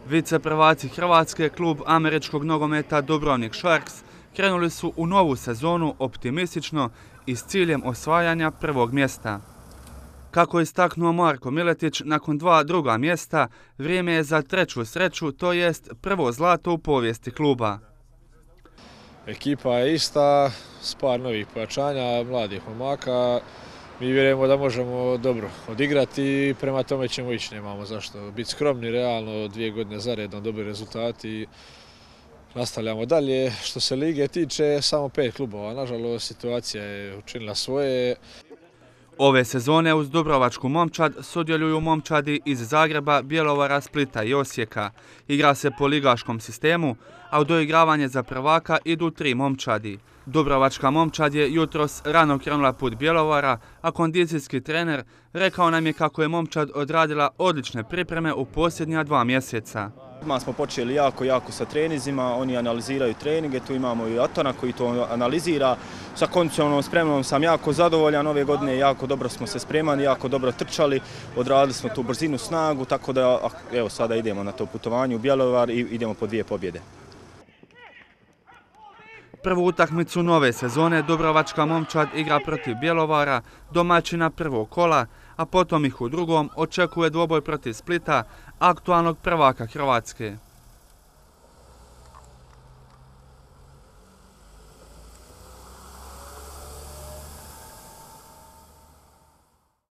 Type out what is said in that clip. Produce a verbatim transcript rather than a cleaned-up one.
Viceprvaci Hrvatske, klub američkog nogometa Dubrovnik Sharks, krenuli su u novu sezonu optimistično i s ciljem osvajanja prvog mjesta. Kako je istaknuo Marko Miletić, nakon dva druga mjesta, vrijeme je za treću sreću, to jest prvo zlato u povijesti kluba. Ekipa je ista, s par novih pojačanja, mladih momaka. Mi vjerujemo da možemo dobro odigrati i prema tome ćemo ići, nemamo zašto. Biti skromni, realno, dvije godine zaredom dobri rezultati. Nastavljamo dalje. Što se lige tiče, samo pet klubova. Nažalost, situacija je učinila svoje. Ove sezone uz dubrovačku momčad sudjeluju momčadi iz Zagreba, Bjelovara, Splita i Osijeka. Igra se po ligaškom sistemu, a u doigravanje za prvaka idu tri momčadi. Dubrovačka momčad je jutros rano krenula put Bjelovara, a kondicijski trener rekao nam je kako je momčad odradila odlične pripreme u posljednja dva mjeseca. Odmah smo počeli jako, jako sa treninzima, oni analiziraju treninge, tu imamo i Atona koji to analizira. Sa kondicionalnom spremnom sam jako zadovoljan, ove godine jako dobro smo se spremali, jako dobro trčali, odradili smo tu brzinu, snagu, tako da evo sada idemo na to putovanje u Bjelovar i idemo po dvije pobjede. Prvu utakmicu nove sezone dubrovačka momčad igra protiv Bjelovara, domaćina prvog kola, a potom ih u drugom očekuje dvoboj protiv Splita, aktualnog prvaka Hrvatske.